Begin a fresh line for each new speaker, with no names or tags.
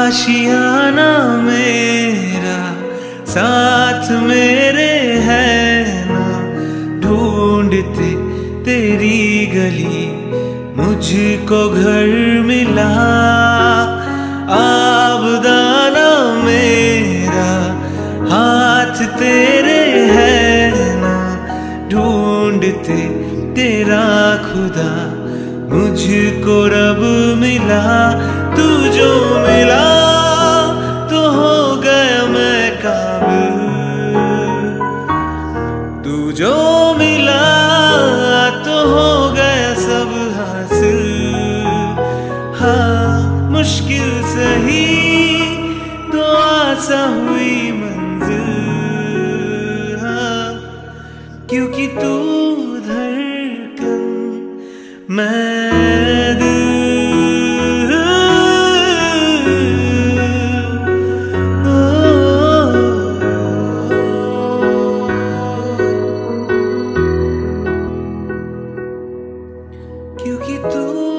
आशियाना मेरा साथ मेरे है ना, ढूंढते तेरी गली मुझको घर मिला। आबदाना मेरा हाथ तेरे है ना, ढूंढते तेरा खुदा मुझको रब मिला। तू जो मिला तो हो गया मैं काबिल, तू जो मिला तो हो गया सब हासिल। हाँ मुश्किल सही तो आसान हुई मंजिल। हाँ क्योंकि तू धड़कन मैं दिल। क्योंकि तू